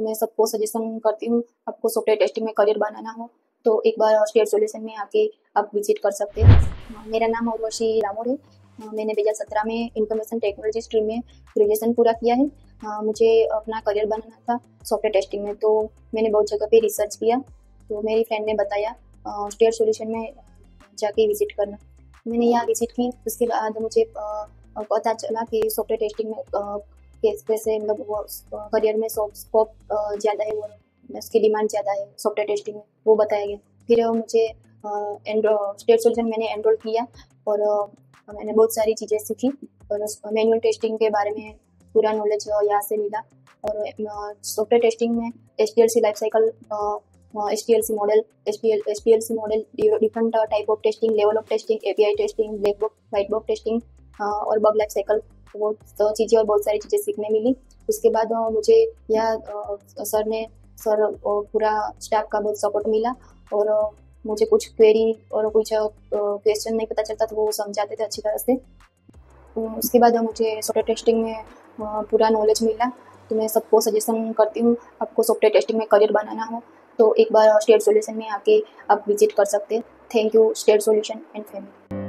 तो मैं सबको सजेशन करती हूँ, आपको सॉफ्टवेयर टेस्टिंग में करियर बनाना हो तो एक बार स्टेट सॉल्यूशन में आके आप विजिट कर सकते हैं। मेरा नाम उर्वशी रामोर है। मैंने 2017 में इंफॉर्मेशन टेक्नोलॉजी स्ट्रीम में ग्रेजुएशन पूरा किया है। मुझे अपना करियर बनाना था सॉफ्टवेयर टेस्टिंग में, तो मैंने बहुत जगह पे रिसर्च किया, तो मेरी फ्रेंड ने बताया स्टेट सॉल्यूशन में जाके विजिट करना। मैंने यहाँ विजिट की, उसके बाद मुझे पता चला कि सॉफ्टवेयर टेस्टिंग में कैसे मतलब वो करियर में स्कोप ज़्यादा है, वो उसकी डिमांड ज़्यादा है सॉफ्टवेयर टेस्टिंग में, वो बताया गया। फिर मुझे स्टेट सॉल्यूशन मैंने एनरोल किया और मैंने बहुत सारी चीज़ें सीखी और मैनुअल टेस्टिंग के बारे में पूरा नॉलेज यहाँ से मिला। और सॉफ्टवेयर टेस्टिंग में HPLC life cycle, HPLC model, HPLC model, different type of testing, level of testing, API testing, black box, white box testing और बग लाइफ साइकिल, वो चीज़ें और बहुत सारी चीज़ें सीखने मिली। उसके बाद मुझे यह सर पूरा स्टाफ का बहुत सपोर्ट मिला और मुझे कुछ क्वेरी और कुछ क्वेश्चन नहीं पता चलता तो वो समझाते थे अच्छी तरह से। उसके बाद मुझे सॉफ्टवेयर टेस्टिंग में पूरा नॉलेज मिला, तो मैं सबको सजेशन करती हूँ, आपको सॉफ्टवेयर टेस्टिंग में करियर बनाना हो तो एक बार स्टेट सॉल्यूशन में आके आप विजिट कर सकते हैं। Thank you State Solution and family.